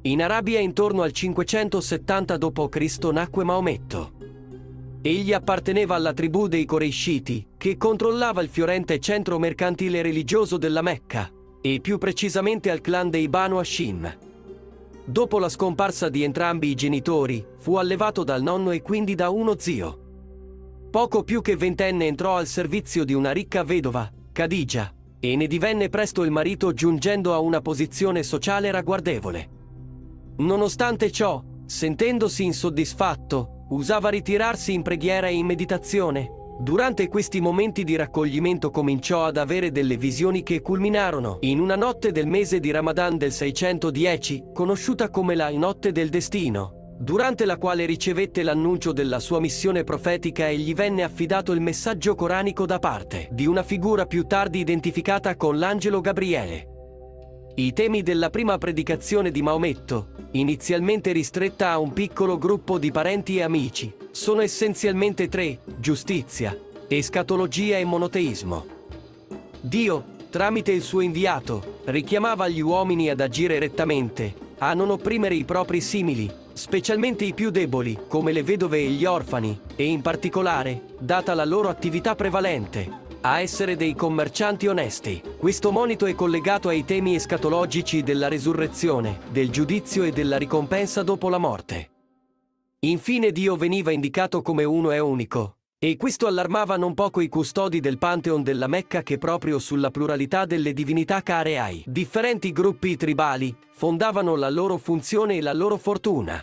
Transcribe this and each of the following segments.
In Arabia intorno al 570 d.C. nacque Maometto. Egli apparteneva alla tribù dei Coreisciti, che controllava il fiorente centro mercantile e religioso della Mecca, e più precisamente al clan dei Banu Hashim. Dopo la scomparsa di entrambi i genitori, fu allevato dal nonno e quindi da uno zio. Poco più che ventenne entrò al servizio di una ricca vedova, Khadija, e ne divenne presto il marito giungendo a una posizione sociale ragguardevole. Nonostante ciò, sentendosi insoddisfatto, usava ritirarsi in preghiera e in meditazione. Durante questi momenti di raccoglimento cominciò ad avere delle visioni che culminarono in una notte del mese di Ramadan del 610, conosciuta come la Notte del Destino, durante la quale ricevette l'annuncio della sua missione profetica e gli venne affidato il messaggio coranico da parte di una figura più tardi identificata con l'angelo Gabriele. I temi della prima predicazione di Maometto, inizialmente ristretta a un piccolo gruppo di parenti e amici, sono essenzialmente tre: giustizia, escatologia e monoteismo. Dio, tramite il suo inviato, richiamava gli uomini ad agire rettamente, a non opprimere i propri simili, specialmente i più deboli, come le vedove e gli orfani, e in particolare, data la loro attività prevalente, a essere dei commercianti onesti. Questo monito è collegato ai temi escatologici della resurrezione, del giudizio e della ricompensa dopo la morte. Infine Dio veniva indicato come uno e unico, e questo allarmava non poco i custodi del Pantheon della Mecca, che proprio sulla pluralità delle divinità care ai differenti gruppi tribali fondavano la loro funzione e la loro fortuna.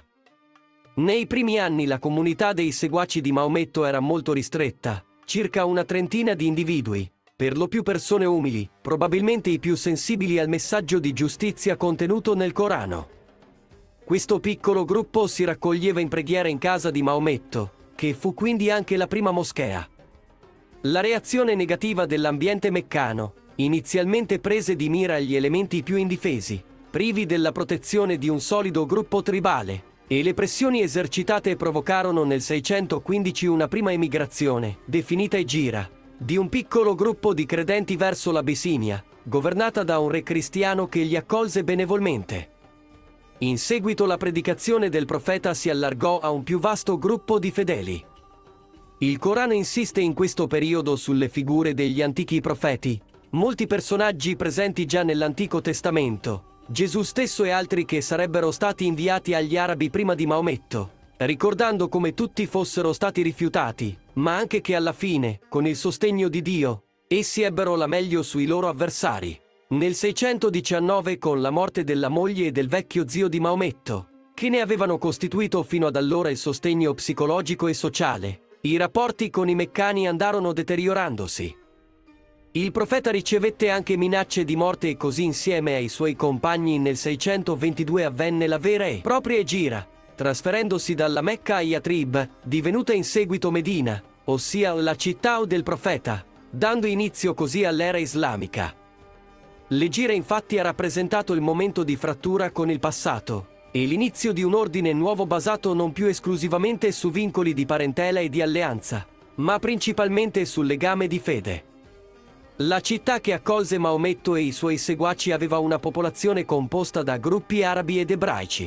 Nei primi anni la comunità dei seguaci di Maometto era molto ristretta, circa una trentina di individui, per lo più persone umili, probabilmente i più sensibili al messaggio di giustizia contenuto nel Corano. Questo piccolo gruppo si raccoglieva in preghiera in casa di Maometto, che fu quindi anche la prima moschea. La reazione negativa dell'ambiente meccano inizialmente prese di mira gli elementi più indifesi, privi della protezione di un solido gruppo tribale, e le pressioni esercitate provocarono nel 615 una prima emigrazione, definita Egira, di un piccolo gruppo di credenti verso l'Abissinia, governata da un re cristiano che li accolse benevolmente. In seguito la predicazione del profeta si allargò a un più vasto gruppo di fedeli. Il Corano insiste in questo periodo sulle figure degli antichi profeti, molti personaggi presenti già nell'Antico Testamento, Gesù stesso e altri che sarebbero stati inviati agli arabi prima di Maometto, ricordando come tutti fossero stati rifiutati, ma anche che alla fine, con il sostegno di Dio, essi ebbero la meglio sui loro avversari. Nel 619, con la morte della moglie e del vecchio zio di Maometto, che ne avevano costituito fino ad allora il sostegno psicologico e sociale, i rapporti con i meccani andarono deteriorandosi. Il profeta ricevette anche minacce di morte e così insieme ai suoi compagni nel 622 avvenne la vera e propria Egira, trasferendosi dalla Mecca a Yatrib, divenuta in seguito Medina, ossia la città del profeta, dando inizio così all'era islamica. L'Egira infatti ha rappresentato il momento di frattura con il passato e l'inizio di un ordine nuovo basato non più esclusivamente su vincoli di parentela e di alleanza, ma principalmente sul legame di fede. La città che accolse Maometto e i suoi seguaci aveva una popolazione composta da gruppi arabi ed ebraici.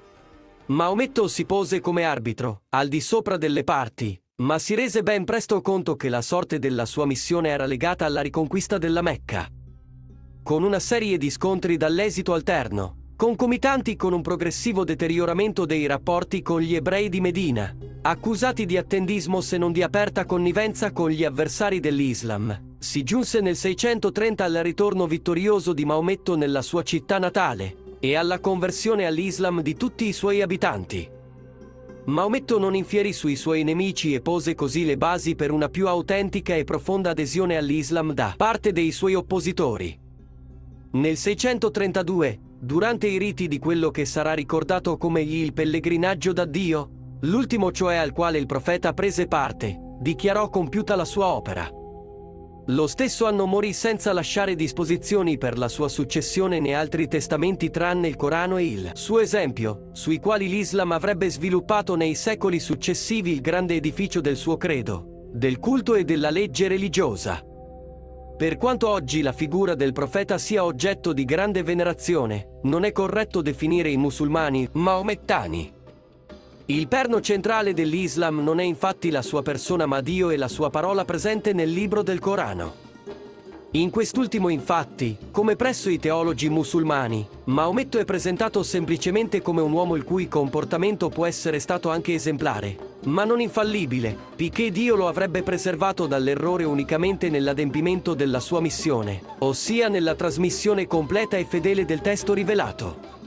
Maometto si pose come arbitro, al di sopra delle parti, ma si rese ben presto conto che la sorte della sua missione era legata alla riconquista della Mecca. Con una serie di scontri dall'esito alterno, concomitanti con un progressivo deterioramento dei rapporti con gli ebrei di Medina, accusati di attendismo se non di aperta connivenza con gli avversari dell'Islam, si giunse nel 630 al ritorno vittorioso di Maometto nella sua città natale e alla conversione all'Islam di tutti i suoi abitanti. Maometto non infierì sui suoi nemici e pose così le basi per una più autentica e profonda adesione all'Islam da parte dei suoi oppositori. Nel 632, durante i riti di quello che sarà ricordato come il pellegrinaggio da Dio, l'ultimo cioè al quale il profeta prese parte, dichiarò compiuta la sua opera. Lo stesso anno morì senza lasciare disposizioni per la sua successione né altri testamenti tranne il Corano e il suo esempio, sui quali l'Islam avrebbe sviluppato nei secoli successivi il grande edificio del suo credo, del culto e della legge religiosa. Per quanto oggi la figura del profeta sia oggetto di grande venerazione, non è corretto definire i musulmani maomettani. Il perno centrale dell'Islam non è infatti la sua persona ma Dio e la sua parola presente nel libro del Corano. In quest'ultimo infatti, come presso i teologi musulmani, Maometto è presentato semplicemente come un uomo il cui comportamento può essere stato anche esemplare, ma non infallibile, poiché Dio lo avrebbe preservato dall'errore unicamente nell'adempimento della sua missione, ossia nella trasmissione completa e fedele del testo rivelato.